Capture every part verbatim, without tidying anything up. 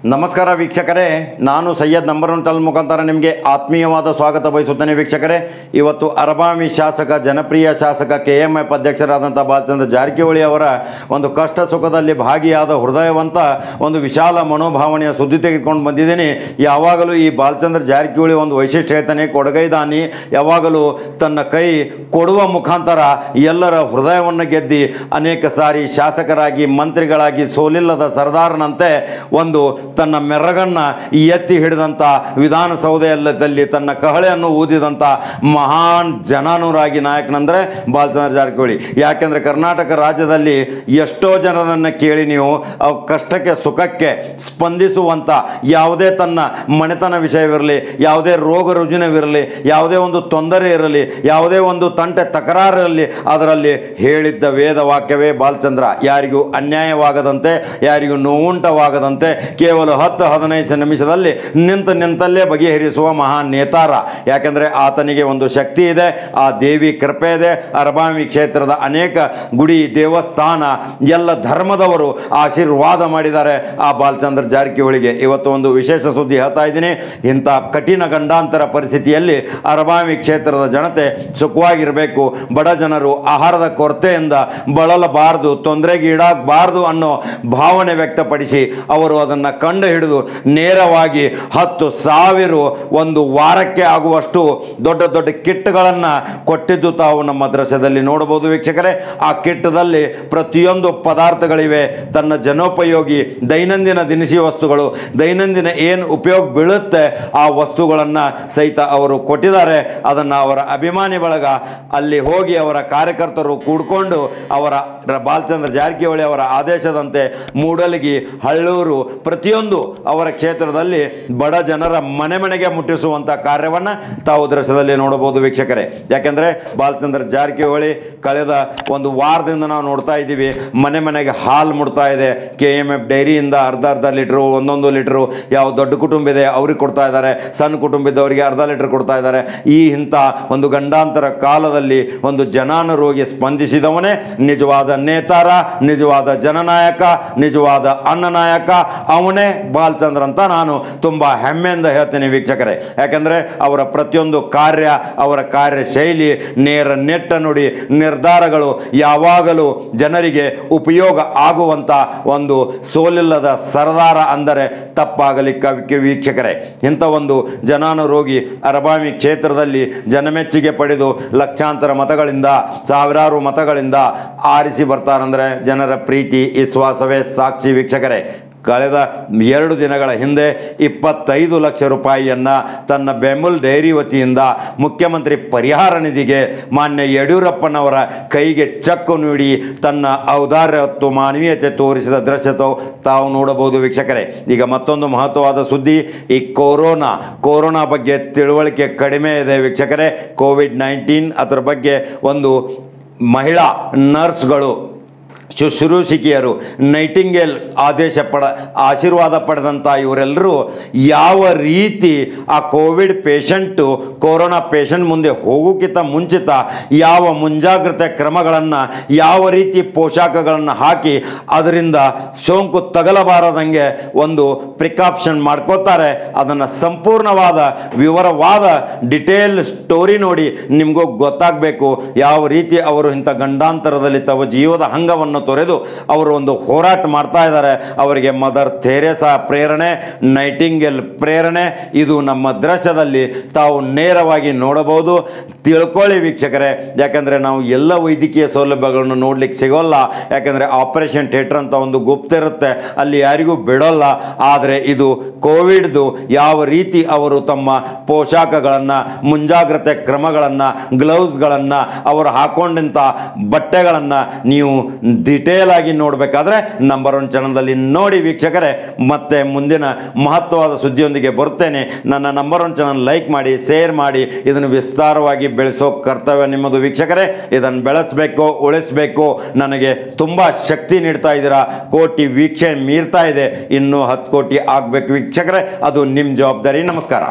ನಮಸ್ಕಾರ ವೀಕ್ಷಕರೇ, ನಾನು ಸೈಯದ್ ನಂಬರ್ ಒನ್ ಚಾನಲ್ ಮುಖಾಂತರ ನಿಮಗೆ ಆತ್ಮೀಯವಾದ ಸ್ವಾಗತ ಬಯಸುತ್ತೇನೆ. ವೀಕ್ಷಕರೇ, ಇವತ್ತು ಅರಬಾವಿ ಶಾಸಕ, ಜನಪ್ರಿಯ ಶಾಸಕ, ಕೆ ಎಂ ಎಫ್ ಅಧ್ಯಕ್ಷರಾದಂಥ ಬಾಲಚಂದ್ರ ಜಾರಕಿಹೊಳಿ ಅವರ ಒಂದು ಕಷ್ಟ ಸುಖದಲ್ಲಿ ಭಾಗಿಯಾದ ಹೃದಯವಂತ ಒಂದು ವಿಶಾಲ ಮನೋಭಾವನೆಯ ಸುದ್ದಿ ತೆಗೆದುಕೊಂಡು ಬಂದಿದ್ದೀನಿ. ಯಾವಾಗಲೂ ಈ ಬಾಲಚಂದ್ರ ಜಾರಕಿಹೊಳಿ ಒಂದು ವೈಶಿಷ್ಟ್ಯ ಹೇಳ್ತಾನೆ, ಕೊಡಗೈದಾನಿ. ಯಾವಾಗಲೂ ತನ್ನ ಕೈ ಕೊಡುವ ಮುಖಾಂತರ ಎಲ್ಲರ ಹೃದಯವನ್ನು ಗೆದ್ದಿ ಅನೇಕ ಸಾರಿ ಶಾಸಕರಾಗಿ, ಮಂತ್ರಿಗಳಾಗಿ ಸೋಲಿಲ್ಲದ ಸರ್ದಾರನಂತೆ ಒಂದು ತನ್ನ ಮೆರಗನ್ನು ಎತ್ತಿ ಹಿಡಿದಂಥ, ವಿಧಾನಸೌಧದಲ್ಲಿ ತನ್ನ ಕಹಳೆಯನ್ನು ಊದಿದಂಥ ಮಹಾನ್ ಜನಾನುರಾಗಿ ನಾಯಕನಂದರೆ ಬಾಲಚಂದ್ರ ಜಾರಕಿಹೊಳಿ. ಯಾಕೆಂದರೆ ಕರ್ನಾಟಕ ರಾಜ್ಯದಲ್ಲಿ ಎಷ್ಟೋ ಜನರನ್ನು ಕೇಳಿ ನೀವು ಅವು ಕಷ್ಟಕ್ಕೆ ಸುಖಕ್ಕೆ ಸ್ಪಂದಿಸುವಂಥ, ಯಾವುದೇ ತನ್ನ ಮನೆತನ ವಿಷಯವಿರಲಿ, ಯಾವುದೇ ರೋಗ ರುಜಿನವಿರಲಿ, ಯಾವುದೇ ಒಂದು ತೊಂದರೆ ಇರಲಿ, ಯಾವುದೇ ಒಂದು ತಂಟೆ ತಕರಾರು ಇರಲಿ, ಅದರಲ್ಲಿ ಹೇಳಿದ್ದ ವೇದ ವಾಕ್ಯವೇ ಬಾಲಚಂದ್ರ. ಯಾರಿಗೂ ಅನ್ಯಾಯವಾಗದಂತೆ, ಯಾರಿಗೂ ನೋವುಂಟವಾಗದಂತೆ ಕೇವಲ ಹತ್ತು ಹದಿನೈದು ನಿಮಿಷದಲ್ಲಿ ನಿಂತು ನಿಂತಲ್ಲೇ ಬಗೆಹರಿಸುವ ಮಹಾನ್ ನೇತಾರ. ಯಾಕೆಂದರೆ ಆತನಿಗೆ ಒಂದು ಶಕ್ತಿ ಇದೆ, ಆ ದೇವಿ ಕೃಪೆ ಇದೆ. ಅರಬಾವಿ ಕ್ಷೇತ್ರದ ಅನೇಕ ಗುಡಿ ದೇವಸ್ಥಾನ ಎಲ್ಲ ಧರ್ಮದವರು ಆಶೀರ್ವಾದ ಮಾಡಿದ್ದಾರೆ ಆ ಬಾಲಚಂದ್ರ ಜಾರಕಿಹೊಳಿಗೆ. ಇವತ್ತು ಒಂದು ವಿಶೇಷ ಸುದ್ದಿ ಹೇಳ್ತಾ ಇದ್ದೀನಿ. ಇಂಥ ಕಠಿಣ ಗಂಡಾಂತರ ಪರಿಸ್ಥಿತಿಯಲ್ಲಿ ಅರಬಾವಿ ಕ್ಷೇತ್ರದ ಜನತೆ ಸುಖವಾಗಿರಬೇಕು, ಬಡ ಜನರು ಆಹಾರದ ಕೊರತೆಯಿಂದ ಬಳಲಬಾರದು, ತೊಂದರೆಗೀಡಾಗಬಾರದು ಅನ್ನೋ ಭಾವನೆ ವ್ಯಕ್ತಪಡಿಸಿ ಅವರು ಅದನ್ನು ಕಂಡು ಹಿಡಿದು ನೇರವಾಗಿ ಹತ್ತು ಸಾವಿರ ಒಂದು ವಾರಕ್ಕೆ ಆಗುವಷ್ಟು ದೊಡ್ಡ ದೊಡ್ಡ ಕಿಟ್ಗಳನ್ನು ಕೊಟ್ಟಿದ್ದು ತಾವು ನಮ್ಮ ದೃಶ್ಯದಲ್ಲಿ ನೋಡಬಹುದು ವೀಕ್ಷಕರೇ. ಆ ಕಿಟ್ಟದಲ್ಲಿ ಪ್ರತಿಯೊಂದು ಪದಾರ್ಥಗಳಿವೆ. ತನ್ನ ಜನೋಪಯೋಗಿ ದೈನಂದಿನ ದಿನಸಿ ವಸ್ತುಗಳು, ದೈನಂದಿನ ಏನು ಉಪಯೋಗ ಬೀಳುತ್ತೆ ಆ ವಸ್ತುಗಳನ್ನು ಸಹಿತ ಅವರು ಕೊಟ್ಟಿದ್ದಾರೆ. ಅದನ್ನು ಅವರ ಅಭಿಮಾನಿ ಬಳಗ ಅಲ್ಲಿ ಹೋಗಿ ಅವರ ಕಾರ್ಯಕರ್ತರು ಕೂಡ್ಕೊಂಡು ಅವರ ಬಾಲಚಂದ್ರ ಜಾರಕಿಹೊಳಿ ಅವರ ಆದೇಶದಂತೆ ಮೂಡಲಗಿ, ಹಳ್ಳೂರು ಪ್ರತಿಯೊಂದು ಅವರ ಕ್ಷೇತ್ರದಲ್ಲಿ ಬಡ ಜನರ ಮನೆ ಮನೆಗೆ ಮುಟ್ಟಿಸುವಂಥ ಕಾರ್ಯವನ್ನು ತಾವು ದೃಶ್ಯದಲ್ಲಿ ನೋಡಬಹುದು ವೀಕ್ಷಕರೇ. ಯಾಕೆಂದರೆ ಬಾಲಚಂದ್ರ ಜಾರಕಿಹೊಳಿ ಕಳೆದ ಒಂದು ವಾರದಿಂದ ನಾವು ನೋಡ್ತಾ ಇದ್ದೀವಿ, ಮನೆ ಮನೆಗೆ ಹಾಲು ಮುಡ್ತಾ ಇದೆ. ಕೆ ಎಮ್ ಎಫ್ ಡೈರಿಯಿಂದ ಅರ್ಧ ಅರ್ಧ ಲೀಟ್ರು, ಒಂದೊಂದು ಲೀಟ್ರು, ಯಾವ ದೊಡ್ಡ ಕುಟುಂಬ ಇದೆ ಅವ್ರಿಗೆ ಕೊಡ್ತಾ ಇದ್ದಾರೆ, ಸಣ್ಣ ಕುಟುಂಬ ಇದ್ದವರಿಗೆ ಅರ್ಧ ಲೀಟ್ರ್ ಕೊಡ್ತಾ ಇದ್ದಾರೆ. ಈ ಇಂಥ ಒಂದು ಗಂಡಾಂತರ ಕಾಲದಲ್ಲಿ ಒಂದು ಜನಾನುರೋಗಿ ಸ್ಪಂದಿಸಿದವನೇ ನಿಜವಾದ ನೇತಾರ, ನಿಜವಾದ ಜನನಾಯಕ, ನಿಜವಾದ ಅನ್ನನಾಯಕ ಅವನೇ ಬಾಲಚಂದ್ರ ಅಂತ ನಾನು ತುಂಬ ಹೆಮ್ಮೆಯಿಂದ ಹೇಳ್ತೇನೆ ವೀಕ್ಷಕರೇ. ಯಾಕೆಂದರೆ ಅವರ ಪ್ರತಿಯೊಂದು ಕಾರ್ಯ, ಅವರ ಕಾರ್ಯಶೈಲಿ, ನೇರ ನೆಟ್ಟ ನುಡಿ, ನಿರ್ಧಾರಗಳು ಯಾವಾಗಲೂ ಜನರಿಗೆ ಉಪಯೋಗ ಆಗುವಂಥ ಒಂದು ಸೋಲಿಲ್ಲದ ಸರ್ದಾರ ಅಂದರೆ ತಪ್ಪಾಗಲಿಕ್ಕೆ ವೀಕ್ಷಕರೇ. ಇಂಥ ಒಂದು ಜನಾನುರೋಗಿ ಅರಬಾವಿ ಕ್ಷೇತ್ರದಲ್ಲಿ ಜನಮೆಚ್ಚುಗೆ ಪಡೆದು ಲಕ್ಷಾಂತರ ಮತಗಳಿಂದ, ಸಾವಿರಾರು ಮತಗಳಿಂದ ಆರಿಸಿ ಬರ್ತಾರಂದರೆ ಜನರ ಪ್ರೀತಿ ವಿಶ್ವಾಸವೇ ಸಾಕ್ಷಿ ವೀಕ್ಷಕರೇ. ಕಳೆದ ಎರಡು ದಿನಗಳ ಹಿಂದೆ ಇಪ್ಪತ್ತೈದು ಲಕ್ಷ ರೂಪಾಯಿಯನ್ನು ತನ್ನ ಬೆಮುಲ್ ಡೈರಿ ವತಿಯಿಂದ ಮುಖ್ಯಮಂತ್ರಿ ಪರಿಹಾರ ನಿಧಿಗೆ ಮಾನ್ಯ ಯಡಿಯೂರಪ್ಪನವರ ಕೈಗೆ ಚೆಕ್ ನೀಡಿ ತನ್ನ ಔದಾರ್ಯ ಮತ್ತು ಮಾನವೀಯತೆ ತೋರಿಸಿದ ದೃಶ್ಯ ತಾವು ನೋಡಬಹುದು ವೀಕ್ಷಕರೇ. ಈಗ ಮತ್ತೊಂದು ಮಹತ್ವವಾದ ಸುದ್ದಿ. ಈ ಕೊರೋನಾ ಕೊರೋನಾ ಬಗ್ಗೆ ತಿಳುವಳಿಕೆ ಕಡಿಮೆ ಇದೆ ವೀಕ್ಷಕರೇ. ಕೋವಿಡ್ ನೈನ್ಟೀನ್ ಅದರ ಬಗ್ಗೆ ಒಂದು ಮಹಿಳಾ ನರ್ಸ್ಗಳು, ಶುಶ್ರೂಷಕಿಯರು, ನೈಟಿಂಗೇಲ್ ಆದೇಶ ಪಡ ಆಶೀರ್ವಾದ ಪಡೆದಂಥ ಇವರೆಲ್ಲರೂ ಯಾವ ರೀತಿ ಆ ಕೋವಿಡ್ ಪೇಷಂಟು ಕೊರೋನಾ ಪೇಷಂಟ್ ಮುಂದೆ ಹೋಗೋಕ್ಕಿಂತ ಮುಂಚಿತ ಯಾವ ಮುಂಜಾಗ್ರತೆ ಕ್ರಮಗಳನ್ನು, ಯಾವ ರೀತಿ ಪೋಷಾಕಗಳನ್ನು ಹಾಕಿ ಅದರಿಂದ ಸೋಂಕು ತಗಲಬಾರದಂಗೆ ಒಂದು ಪ್ರಿಕಾಪ್ಷನ್ ಮಾಡ್ಕೋತಾರೆ, ಅದನ್ನು ಸಂಪೂರ್ಣವಾದ ವಿವರವಾದ ಡಿಟೇಲ್ ಸ್ಟೋರಿ ನೋಡಿ ನಿಮಗೂ ಗೊತ್ತಾಗಬೇಕು. ಯಾವ ರೀತಿ ಅವರು ಇಂಥ ಗಂಡಾಂತರದಲ್ಲಿ ತಮ್ಮ ಜೀವದ ಹಂಗವನ್ನು ತೊರೆದು ಅವರು ಒಂದು ಹೋರಾಟ ಮಾಡ್ತಾ ಇದ್ದಾರೆ. ಅವರಿಗೆ ಮದರ್ ಥೆರೇಸಾ ಪ್ರೇರಣೆ, ನೈಟಿಂಗೇಲ್ ಪ್ರೇರಣೆ ಇದು ನಮ್ಮ ದೃಶ್ಯದಲ್ಲಿ ತಾವು ನೇರವಾಗಿ ನೋಡಬಹುದು. ತಿಳ್ಕೊಳ್ಳಿ ವೀಕ್ಷಕರೇ. ಯಾಕಂದರೆ ನಾವು ಎಲ್ಲ ವೈದ್ಯಕೀಯ ಸೌಲಭ್ಯಗಳನ್ನು ನೋಡ್ಲಿಕ್ಕೆ ಸಿಗೋಲ್ಲ. ಯಾಕಂದರೆ ಆಪರೇಷನ್ ಥಿಯೇಟರ್ ಅಂತ ಒಂದು ಗುಪ್ತ ಇರುತ್ತೆ, ಅಲ್ಲಿ ಯಾರಿಗೂ ಬಿಡೋಲ್ಲ. ಆದರೆ ಇದು ಕೋವಿಡ್ದು ಯಾವ ರೀತಿ ಅವರು ತಮ್ಮ ಪೋಷಾಕಗಳನ್ನು, ಮುಂಜಾಗ್ರತೆ ಕ್ರಮಗಳನ್ನು, ಗ್ಲೌಸ್ಗಳನ್ನು, ಅವರು ಹಾಕೊಂಡಂಥ ಬಟ್ಟೆಗಳನ್ನು ನೀವು ಡಿಟೇಲ್ ಆಗಿ ನೋಡಬೇಕಾದ್ರೆ ನಂಬರ್ ಒನ್ ಚಾನಲ್ದಲ್ಲಿ ನೋಡಿ ವೀಕ್ಷಕರೇ. ಮತ್ತೆ ಮುಂದಿನ ಮಹತ್ವವಾದ ಸುದ್ದಿಯೊಂದಿಗೆ ಬರುತ್ತೇನೆ. ನನ್ನ ನಂಬರ್ ಒನ್ ಚಾನಲ್ ಲೈಕ್ ಮಾಡಿ, ಶೇರ್ ಮಾಡಿ. ಇದನ್ನು ವಿಸ್ತಾರವಾಗಿ ಬೆಳೆಸೋ ಕರ್ತವ್ಯ ನಿಮ್ಮದು ವೀಕ್ಷಕರೇ. ಇದನ್ನು ಬೆಳೆಸಬೇಕು, ಉಳಿಸಬೇಕು. ನನಗೆ ತುಂಬ ಶಕ್ತಿ ನೀಡ್ತಾ ಇದ್ದೀರಾ. ಕೋಟಿ ವೀಕ್ಷಣೆ ಮೀರ್ತಾ ಇದೆ, ಇನ್ನೂ ಹತ್ತು ಕೋಟಿ ಆಗಬೇಕು ವೀಕ್ಷಕರೇ. ಅದು ನಿಮ್ಮ ಜವಾಬ್ದಾರಿ. ನಮಸ್ಕಾರ.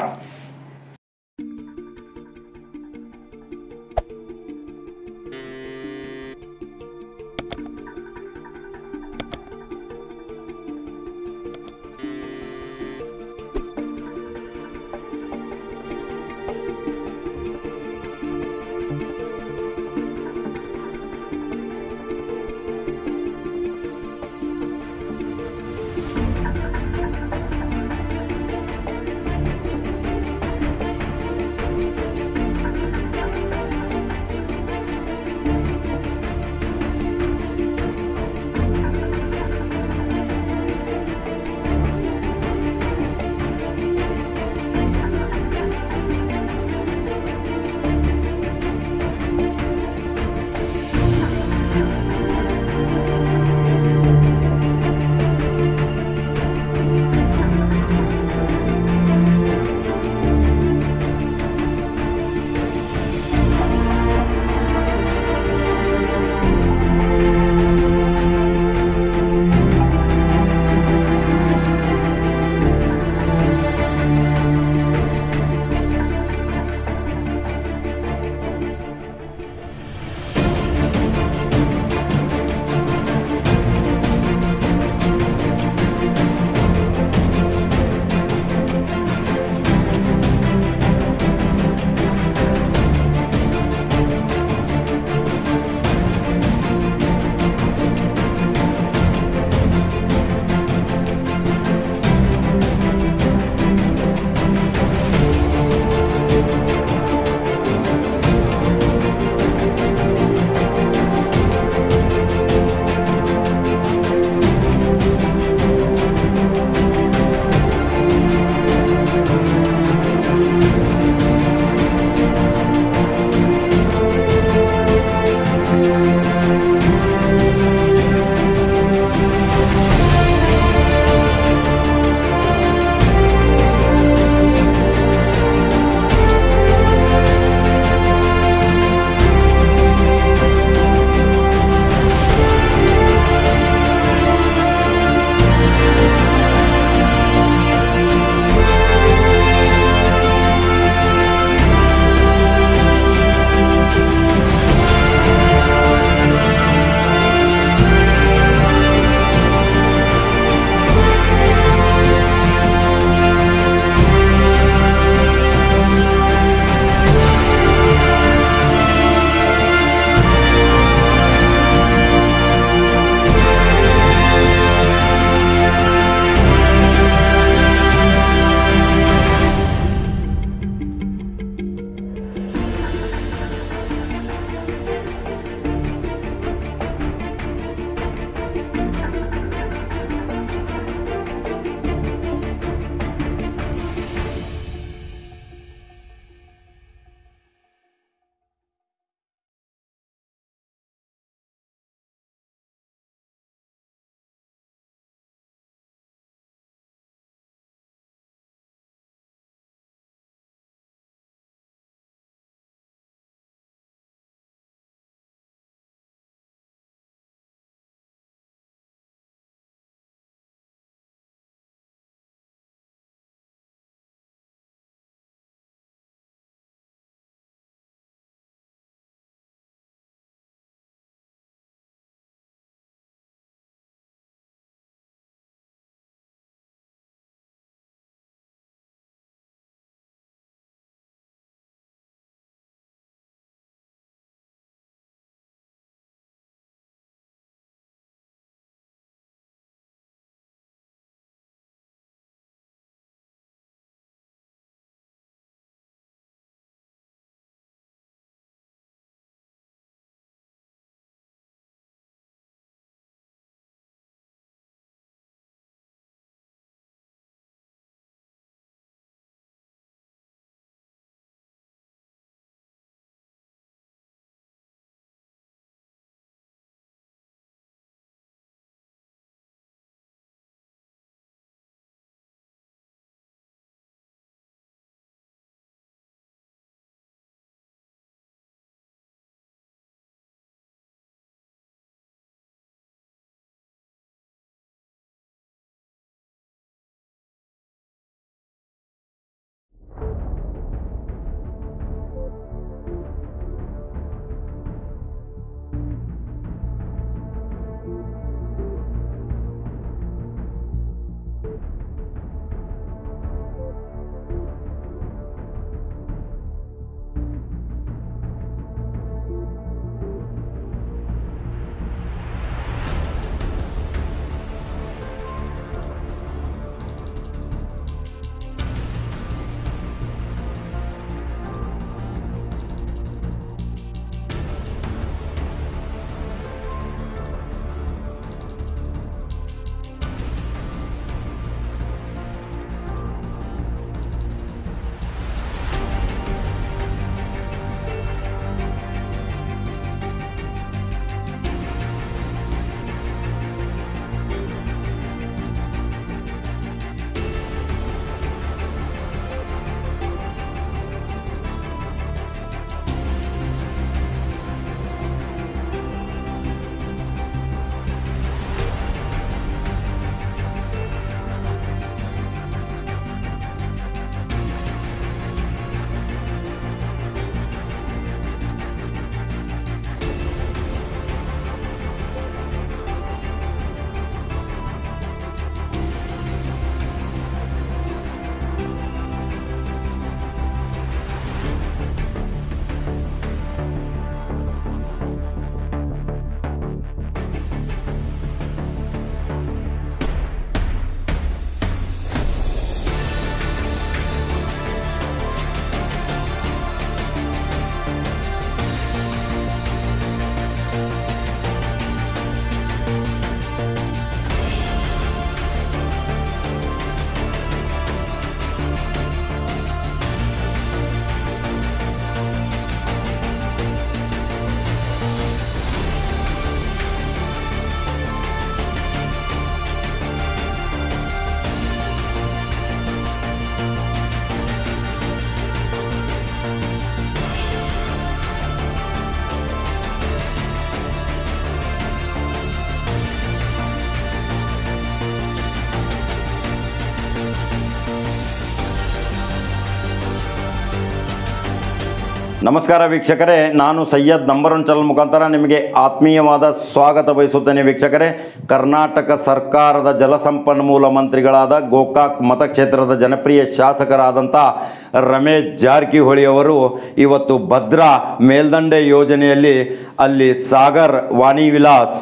ನಮಸ್ಕಾರ ವೀಕ್ಷಕರೇ, ನಾನು ಸೈಯದ್ ನಂಬರ್ ಒನ್ ಚಾನಲ್ ಮುಖಾಂತರ ನಿಮಗೆ ಆತ್ಮೀಯವಾದ ಸ್ವಾಗತ ಬಯಸುತ್ತೇನೆ ವೀಕ್ಷಕರೇ. ಕರ್ನಾಟಕ ಸರ್ಕಾರದ ಜಲಸಂಪನ್ಮೂಲ ಮಂತ್ರಿಗಳಾದ ಗೋಕಾಕ್ ಮತಕ್ಷೇತ್ರದ ಜನಪ್ರಿಯ ಶಾಸಕರಾದಂಥ ರಮೇಶ್ ಜಾರಕಿಹೊಳಿ ಅವರು ಇವತ್ತು ಭದ್ರಾ ಮೇಲ್ದಂಡೆ ಯೋಜನೆಯಲ್ಲಿ ಅಲ್ಲಿ ಸಾಗರ್ ವಾಣಿ ವಿಲಾಸ್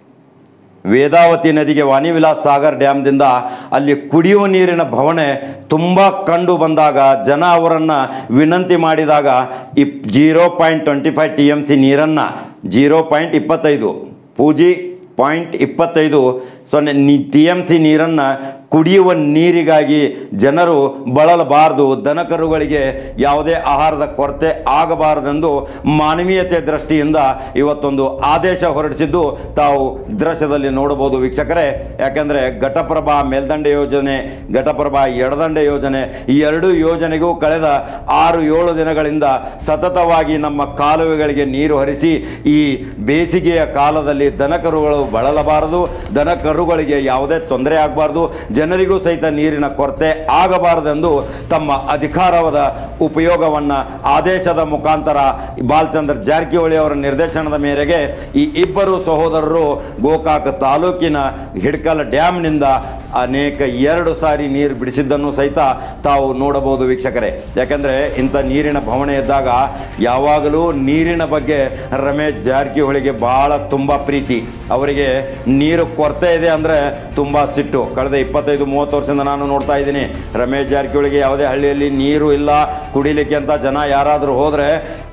ವೇದಾವತಿ ನದಿಗೆ ವಾಣಿ ವಿಲಾಸ್ ಸಾಗರ್ ಡ್ಯಾಮ್ದಿಂದ ಅಲ್ಲಿ ಕುಡಿಯುವ ನೀರಿನ ಬವಣೆ ತುಂಬ ಕಂಡು ಬಂದಾಗ ಜನ ಅವರನ್ನು ವಿನಂತಿ ಮಾಡಿದಾಗ ಇಪ್ zero point twenty five T M C ನೀರನ್ನು ಜೀರೋ ಪಾಯಿಂಟ್ ಇಪ್ಪತ್ತೈದು ಪೂಜಿ ಪಾಯಿಂಟ್ ಇಪ್ಪತ್ತೈದು ಸೊನ್ನೆ ನಿ ಟಿ ಎಮ್ ಸಿ ನೀರನ್ನು ಕುಡಿಯುವ ನೀರಿಗಾಗಿ ಜನರು ಬಳಲಬಾರದು, ದನಕರುಗಳಿಗೆ ಯಾವುದೇ ಆಹಾರದ ಕೊರತೆ ಆಗಬಾರದೆಂದು ಮಾನವೀಯತೆ ದೃಷ್ಟಿಯಿಂದ ಇವತ್ತೊಂದು ಆದೇಶ ಹೊರಡಿಸಿದ್ದು ತಾವು ದೃಶ್ಯದಲ್ಲಿ ನೋಡಬಹುದು ವೀಕ್ಷಕರೇ. ಯಾಕೆಂದರೆ ಘಟಪ್ರಭಾ ಮೇಲ್ದಂಡೆ ಯೋಜನೆ, ಘಟಪ್ರಭಾ ಎಡದಂಡೆ ಯೋಜನೆ, ಈ ಎರಡೂ ಯೋಜನೆಗೂ ಕಳೆದ ಆರು ಏಳು ದಿನಗಳಿಂದ ಸತತವಾಗಿ ನಮ್ಮ ಕಾಲುವೆಗಳಿಗೆ ನೀರು ಹರಿಸಿ ಈ ಬೇಸಿಗೆಯ ಕಾಲದಲ್ಲಿ ದನಕರುಗಳು ಬಳಲಬಾರದು, ದನಕರುಗಳಿಗೆ ಯಾವುದೇ ತೊಂದರೆ ಆಗಬಾರ್ದು, ಜನರಿಗೂ ಸಹಿತ ನೀರಿನ ಕೊರತೆ ಆಗಬಾರದೆಂದು ತಮ್ಮ ಅಧಿಕಾರದ ಉಪಯೋಗವನ್ನು ಆದೇಶದ ಮುಖಾಂತರ ಬಾಲಚಂದ್ರ ಜಾರಕಿಹೊಳಿ ಅವರ ನಿರ್ದೇಶನದ ಮೇರೆಗೆ ಈ ಇಬ್ಬರು ಸಹೋದರರು ಗೋಕಾಕ್ ತಾಲೂಕಿನ ಹಿಡ್ಕಲ್ ಡ್ಯಾಮ್ನಿಂದ ಅನೇಕ ಎರಡು ಸಾರಿ ನೀರು ಬಿಡಿಸಿದ್ದನ್ನು ಸಹಿತ ತಾವು ನೋಡಬಹುದು ವೀಕ್ಷಕರೇ. ಯಾಕೆಂದರೆ ಇಂಥ ನೀರಿನ ಬವಣೆ ಇದ್ದಾಗ ಯಾವಾಗಲೂ ನೀರಿನ ಬಗ್ಗೆ ರಮೇಶ್ ಜಾರಕಿಹೊಳಿಗೆ ಭಾಳ ತುಂಬ ಪ್ರೀತಿ. ಅವರಿಗೆ ನೀರು ಕೊರತೆ ಇದೆ ಅಂದರೆ ತುಂಬ ಸಿಟ್ಟು. ಕಳೆದ ಇಪ್ಪತ್ತೈದು ಮೂವತ್ತು ವರ್ಷದಿಂದ ನಾನು ನೋಡ್ತಾ ಇದ್ದೀನಿ, ರಮೇಶ್ ಜಾರಕಿಹೊಳಿಗೆ ಯಾವುದೇ ಹಳ್ಳಿಯಲ್ಲಿ ನೀರು ಇಲ್ಲ ಕುಡಿಲಿಕ್ಕೆ ಅಂತ ಜನ ಯಾರಾದರೂ ಹೋದರೆ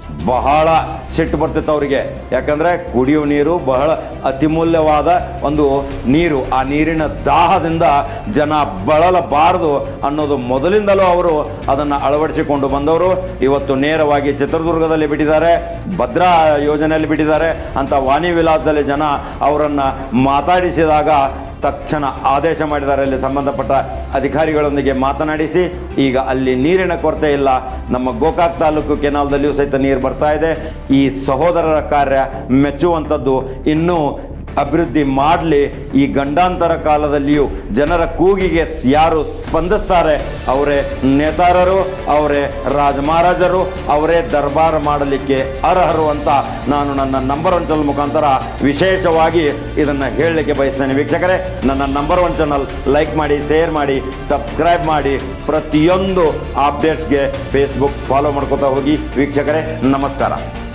ಬಹಳ ಸಿಟ್ಟು ಬರ್ತಿತ್ತು ಅವರಿಗೆ. ಯಾಕಂದರೆ ಕುಡಿಯುವ ನೀರು ಬಹಳ ಅತಿಮೂಲ್ಯವಾದ ಒಂದು ನೀರು, ಆ ನೀರಿನ ದಾಹದಿಂದ ಜನ ಬಳಲಬಾರದು ಅನ್ನೋದು ಮೊದಲಿಂದಲೂ ಅವರು ಅದನ್ನು ಅಳವಡಿಸಿಕೊಂಡು ಬಂದವರು. ಇವತ್ತು ನೇರವಾಗಿ ಚಿತ್ರದುರ್ಗದಲ್ಲಿ ಬಿಟ್ಟಿದ್ದಾರೆ, ಭದ್ರಾ ಯೋಜನೆಯಲ್ಲಿ ಬಿಟ್ಟಿದ್ದಾರೆ ಅಂತ ವಾಣಿ ವಿಲಾಸದಲ್ಲಿ ಜನ ಅವರನ್ನು ಮಾತಾಡಿಸಿದಾಗ ತಕ್ಷಣ ಆದೇಶ ಮಾಡಿದ್ದಾರೆ. ಅಲ್ಲಿ ಸಂಬಂಧಪಟ್ಟ ಅಧಿಕಾರಿಗಳೊಂದಿಗೆ ಮಾತನಾಡಿಸಿ ಈಗ ಅಲ್ಲಿ ನೀರಿನ ಕೊರತೆ ಇಲ್ಲ, ನಮ್ಮ ಗೋಕಾಕ್ ತಾಲೂಕು ಕೆನಾಲ್ದಲ್ಲಿಯೂ ಸಹಿತ ನೀರು ಬರ್ತಾ ಇದೆ. ಈ ಸಹೋದರರ ಕಾರ್ಯ ಮೆಚ್ಚುವಂಥದ್ದು. ಇನ್ನೂ ಅಭಿವೃದ್ಧಿ ಮಾಡಲಿ. ಈ ಗಂಡಾಂತರ ಕಾಲದಲ್ಲಿಯೂ ಜನರ ಕೂಗಿಗೆ ಯಾರು ಸ್ಪಂದಿಸ್ತಾರೆ ಅವರೇ ನೇತಾರರು, ಅವರೇ ರಾಜಮಹಾರಾಜರು, ಅವರೇ ದರ್ಬಾರ್ ಮಾಡಲಿಕ್ಕೆ ಅರ್ಹರು ಅಂತ ನಾನು ನನ್ನ ನಂಬರ್ ಒನ್ ಚಾನಲ್ ಮುಖಾಂತರ ವಿಶೇಷವಾಗಿ ಇದನ್ನು ಹೇಳಲಿಕ್ಕೆ ಬಯಸ್ತೇನೆ ವೀಕ್ಷಕರೇ. ನನ್ನ ನಂಬರ್ ಒನ್ ಚಾನಲ್ ಲೈಕ್ ಮಾಡಿ, ಶೇರ್ ಮಾಡಿ, ಸಬ್ಸ್ಕ್ರೈಬ್ ಮಾಡಿ. ಪ್ರತಿಯೊಂದು ಅಪ್ಡೇಟ್ಸ್ಗೆ ಫೇಸ್ಬುಕ್ ಫಾಲೋ ಮಾಡ್ಕೋತಾ ಹೋಗಿ ವೀಕ್ಷಕರೇ. ನಮಸ್ಕಾರ.